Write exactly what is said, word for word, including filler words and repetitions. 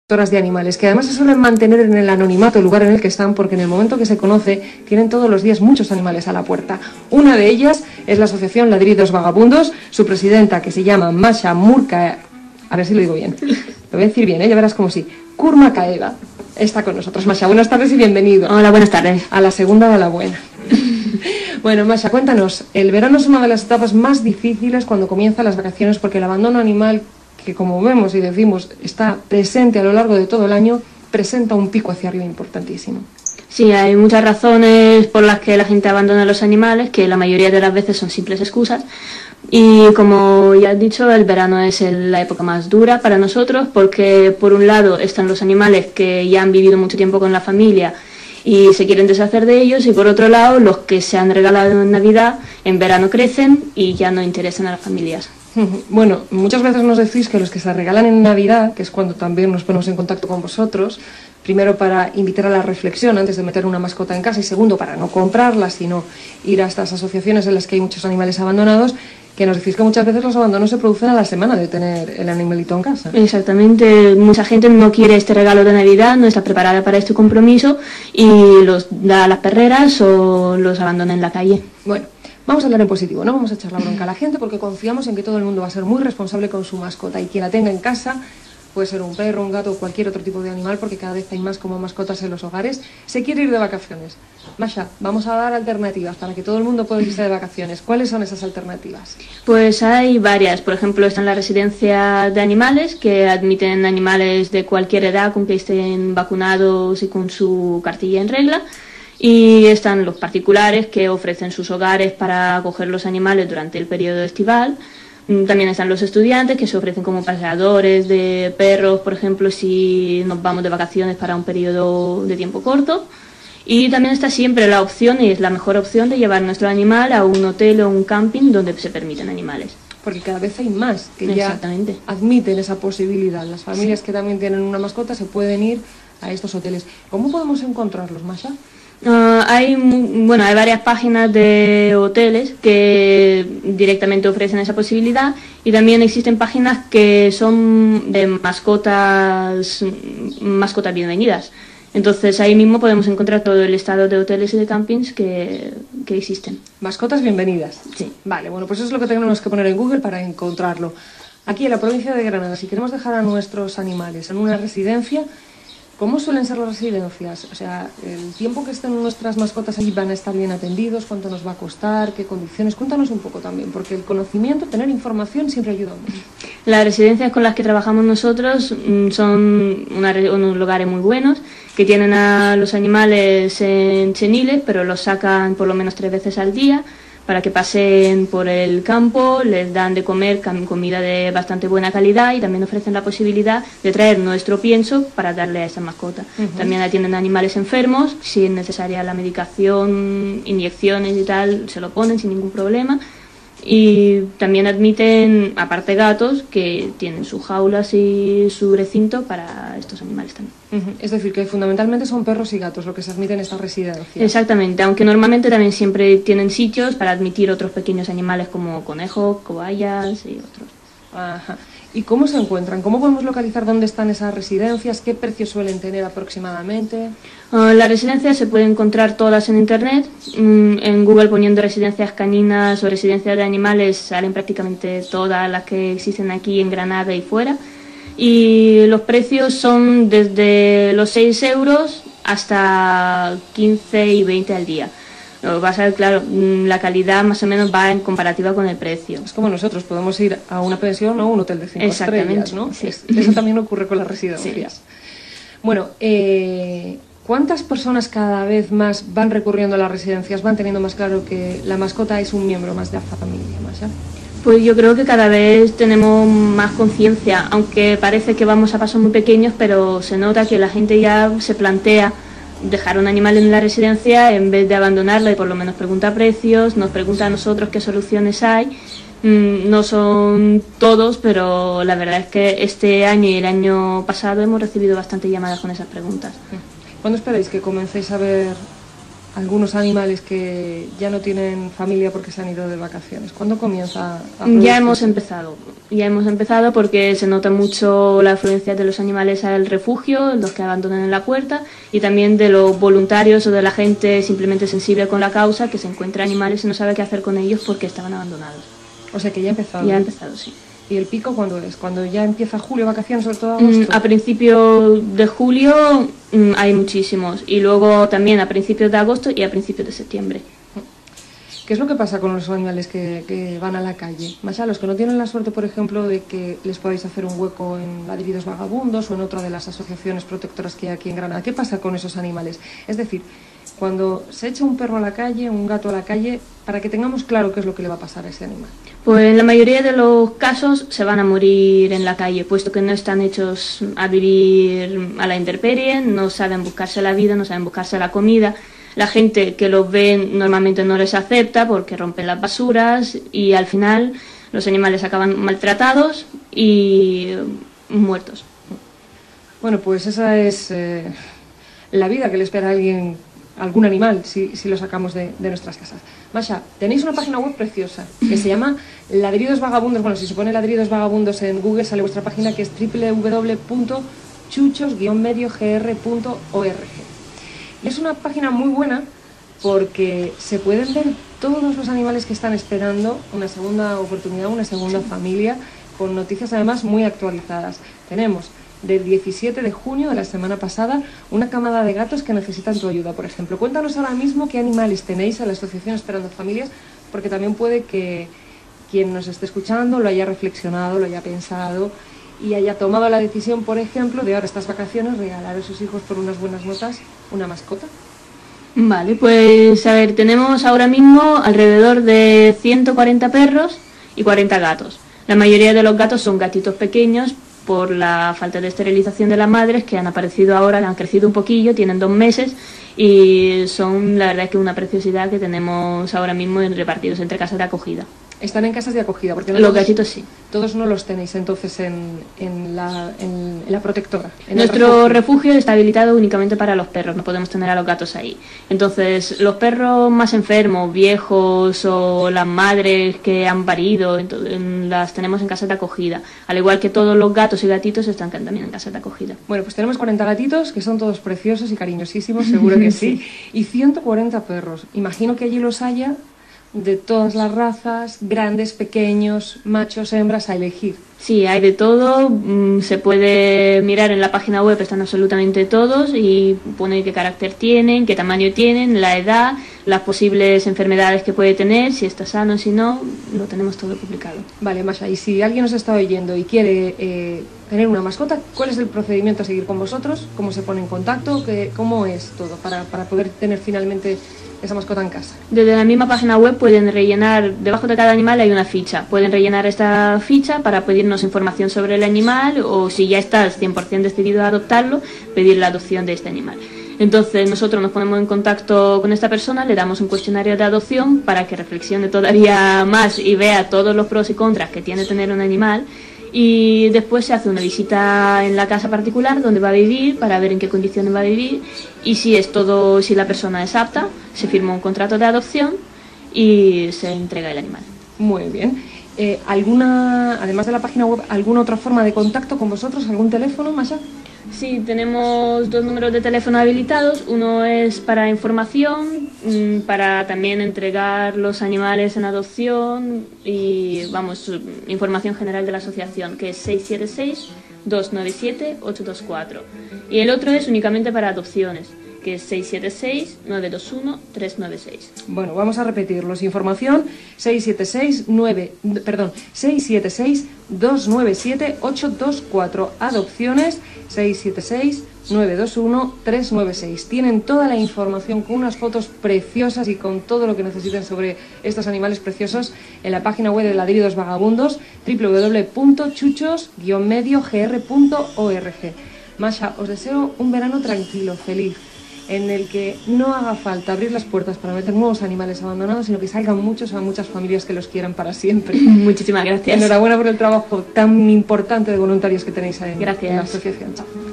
protectoras de animales, que además se suelen mantener en el anonimato el lugar en el que están, porque en el momento que se conoce tienen todos los días muchos animales a la puerta. Una de ellas es la asociación Ladridos Vagabundos. Su presidenta, que se llama Masha Murka, a ver si lo digo bien, lo voy a decir bien, ¿eh? Ya verás como sí, Kurmakaeva, está con nosotros. Masha, buenas tardes y bienvenido. Hola, buenas tardes. A la segunda de la buena. Bueno, Masha, cuéntanos, el verano es una de las etapas más difíciles cuando comienzan las vacaciones, porque el abandono animal, que como vemos y decimos está presente a lo largo de todo el año, presenta un pico hacia arriba importantísimo. Sí, hay muchas razones por las que la gente abandona los animales, que la mayoría de las veces son simples excusas. Y como ya has dicho, el verano es el, la época más dura para nosotros, porque por un lado están los animales que ya han vivido mucho tiempo con la familia y se quieren deshacer de ellos, y por otro lado los que se han regalado en Navidad, en verano crecen y ya no interesan a las familias. Bueno, muchas veces nos decís que los que se regalan en Navidad, que es cuando también nos ponemos en contacto con vosotros, primero para invitar a la reflexión antes de meter una mascota en casa, y segundo para no comprarla, sino ir a estas asociaciones en las que hay muchos animales abandonados, que nos decís que muchas veces los abandonos se producen a la semana de tener el animalito en casa. Exactamente, mucha gente no quiere este regalo de Navidad, no está preparada para este compromiso y los da a las perreras o los abandona en la calle. Bueno, vamos a hablar en positivo, no vamos a echar la bronca a la gente, porque confiamos en que todo el mundo va a ser muy responsable con su mascota, y quien la tenga en casa, puede ser un perro, un gato o cualquier otro tipo de animal, porque cada vez hay más como mascotas en los hogares, se quiere ir de vacaciones. Masha, vamos a dar alternativas para que todo el mundo pueda irse de vacaciones. ¿Cuáles son esas alternativas? Pues hay varias. Por ejemplo, están las residencias de animales, que admiten animales de cualquier edad con que estén vacunados y con su cartilla en regla. Y están los particulares, que ofrecen sus hogares para acoger los animales durante el periodo estival. También están los estudiantes, que se ofrecen como paseadores de perros, por ejemplo, si nos vamos de vacaciones para un periodo de tiempo corto. Y también está siempre la opción, y es la mejor opción, de llevar nuestro animal a un hotel o un camping donde se permiten animales. Porque cada vez hay más que ya admiten esa posibilidad. Las familias sí, que también tienen una mascota se pueden ir a estos hoteles. ¿Cómo podemos encontrarlos, Masha? Uh, hay, bueno, hay varias páginas de hoteles que directamente ofrecen esa posibilidad, y también existen páginas que son de mascotas, mascotas bienvenidas. Entonces ahí mismo podemos encontrar todo el listado de hoteles y de campings que, que existen. Mascotas bienvenidas. Sí. Vale, bueno, pues eso es lo que tenemos que poner en Google para encontrarlo. Aquí en la provincia de Granada, si queremos dejar a nuestros animales en una residencia, ¿cómo suelen ser las residencias? O sea, el tiempo que estén nuestras mascotas allí, ¿van a estar bien atendidos? ¿Cuánto nos va a costar? ¿Qué condiciones? Cuéntanos un poco también, porque el conocimiento, tener información siempre ayuda mucho. Las residencias con las que trabajamos nosotros son una, unos lugares muy buenos, que tienen a los animales en cheniles, pero los sacan por lo menos tres veces al día, para que pasen por el campo, les dan de comer comida de bastante buena calidad, y también ofrecen la posibilidad de traer nuestro pienso para darle a esa mascota. Uh-huh. También atienden a animales enfermos, si es necesaria la medicación, inyecciones y tal, se lo ponen sin ningún problema. Y también admiten, aparte, gatos que tienen sus jaulas y su recinto para estos animales también. Uh-huh. Es decir, que fundamentalmente son perros y gatos lo que se admiten en esta residencia. Exactamente, aunque normalmente también siempre tienen sitios para admitir otros pequeños animales como conejos, cobayas y otros. Ajá. ¿Y cómo se encuentran? ¿Cómo podemos localizar dónde están esas residencias? ¿Qué precios suelen tener aproximadamente? Uh, las residencias se pueden encontrar todas en internet. Mm, en Google, poniendo residencias caninas o residencias de animales, salen prácticamente todas las que existen aquí en Granada y fuera. Y los precios son desde los seis euros hasta quince y veinte al día. Va a ser, claro, la calidad más o menos va en comparativa con el precio. Es como nosotros, podemos ir a una pensión o a un hotel de cinco estrellas, ¿no? Sí. Es, eso también ocurre con las residencias. Sí. Bueno, eh, ¿cuántas personas cada vez más van recurriendo a las residencias, van teniendo más claro que la mascota es un miembro más de la familia, Masha? Pues yo creo que cada vez tenemos más conciencia, aunque parece que vamos a pasos muy pequeños, pero se nota que la gente ya se plantea dejar un animal en la residencia en vez de abandonarla, y por lo menos pregunta precios, nos pregunta a nosotros qué soluciones hay. Mm, no son todos, pero la verdad es que este año y el año pasado hemos recibido bastante llamadas con esas preguntas. ¿Cuándo esperáis que comencéis a ver algunos animales que ya no tienen familia porque se han ido de vacaciones? ¿Cuándo comienza a producirse? Ya hemos empezado, ya hemos empezado porque se nota mucho la afluencia de los animales al refugio, los que abandonan en la puerta, y también de los voluntarios o de la gente simplemente sensible con la causa que se encuentra animales y no sabe qué hacer con ellos porque estaban abandonados. O sea que ya ha empezado. Ya ha empezado, sí. ¿Y el pico cuándo es? ¿Cuando ya empieza julio, vacaciones, sobre todo agosto? Mm, a principios de julio mm, hay muchísimos, y luego también a principios de agosto y a principios de septiembre. ¿Qué es lo que pasa con los animales que, que van a la calle? Más a los que no tienen la suerte, por ejemplo, de que les podáis hacer un hueco en Ladridos Vagabundos o en otra de las asociaciones protectoras que hay aquí en Granada. ¿Qué pasa con esos animales? Es decir, cuando se echa un perro a la calle, un gato a la calle, para que tengamos claro qué es lo que le va a pasar a ese animal. Pues en la mayoría de los casos se van a morir en la calle, puesto que no están hechos a vivir a la intemperie, no saben buscarse la vida, no saben buscarse la comida. La gente que los ve normalmente no les acepta porque rompen las basuras y al final los animales acaban maltratados y muertos. Bueno, pues esa es eh, la vida que le espera a alguien, algún animal, si, si lo sacamos de, de nuestras casas. Masha, tenéis una página web preciosa que se llama Ladridos Vagabundos. Bueno, si se pone Ladridos Vagabundos en Google sale vuestra página, que es doble u doble u doble u punto chuchos guion medio g r punto org. Y es una página muy buena porque se pueden ver todos los animales que están esperando una segunda oportunidad, una segunda familia, con noticias además muy actualizadas. Tenemos del diecisiete de junio de la semana pasada una camada de gatos que necesitan tu ayuda, por ejemplo. Cuéntanos ahora mismo qué animales tenéis en la Asociación Esperando Familias, porque también puede que quien nos esté escuchando lo haya reflexionado, lo haya pensado y haya tomado la decisión, por ejemplo, de ahora estas vacaciones regalar a sus hijos por unas buenas notas una mascota. Vale, pues a ver, tenemos ahora mismo alrededor de ciento cuarenta perros y cuarenta gatos. La mayoría de los gatos son gatitos pequeños por la falta de esterilización de las madres, que han aparecido ahora, han crecido un poquillo, tienen dos meses y son la verdad que una preciosidad que tenemos ahora mismo repartidos entre casas de acogida. Están en casas de acogida, porque no los todos, gatitos sí. Todos no los tenéis entonces en, en, la, en, en la protectora. En Nuestro refugio. refugio está habilitado únicamente para los perros, no podemos tener a los gatos ahí. Entonces, los perros más enfermos, viejos o las madres que han parido, las tenemos en casas de acogida. Al igual que todos los gatos y gatitos están también en casas de acogida. Bueno, pues tenemos cuarenta gatitos, que son todos preciosos y cariñosísimos, seguro que sí. Y ciento cuarenta perros. Imagino que allí los haya de todas las razas, grandes, pequeños, machos, hembras, a elegir. Sí, hay de todo, se puede mirar en la página web, están absolutamente todos y pone qué carácter tienen, qué tamaño tienen, la edad, las posibles enfermedades que puede tener, si está sano, si no, lo tenemos todo publicado. Vale, Masha, y si alguien nos está oyendo y quiere eh, tener una mascota, ¿cuál es el procedimiento a seguir con vosotros? ¿Cómo se pone en contacto? ¿Qué, ¿Cómo es todo para, para poder tener finalmente esa mascota en casa? Desde la misma página web pueden rellenar, debajo de cada animal hay una ficha, pueden rellenar esta ficha para pedirnos información sobre el animal o si ya estás cien por cien decidido a adoptarlo, pedir la adopción de este animal. Entonces nosotros nos ponemos en contacto con esta persona, le damos un cuestionario de adopción para que reflexione todavía más y vea todos los pros y contras que tiene tener un animal. Y después se hace una visita en la casa particular donde va a vivir para ver en qué condiciones va a vivir y si es todo, si la persona es apta, se firma un contrato de adopción y se entrega el animal. Muy bien. Eh, ¿Alguna, además de la página web, alguna otra forma de contacto con vosotros? ¿Algún teléfono, Masha? Sí, tenemos dos números de teléfono habilitados. Uno es para información, para también entregar los animales en adopción y, vamos, información general de la asociación, que es seis siete seis, dos nueve siete, ocho dos cuatro. Y el otro es únicamente para adopciones, que es seis siete seis, nueve dos uno, tres nueve seis. Bueno, vamos a repetirlos. Información seis siete seis, nueve, perdón, seis siete seis, dos nueve siete, ocho dos cuatro. Adopciones seis siete seis, nueve dos uno, tres nueve seis. Tienen toda la información con unas fotos preciosas y con todo lo que necesiten sobre estos animales preciosos en la página web de Ladridos Vagabundos, doble u doble u doble u punto chuchos guion medio g r punto org. Masha, os deseo un verano tranquilo, feliz, en el que no haga falta abrir las puertas para meter nuevos animales abandonados, sino que salgan muchos a muchas familias que los quieran para siempre. Muchísimas gracias. Enhorabuena por el trabajo tan importante de voluntarios que tenéis ahí en, gracias. en la asociación. Chao.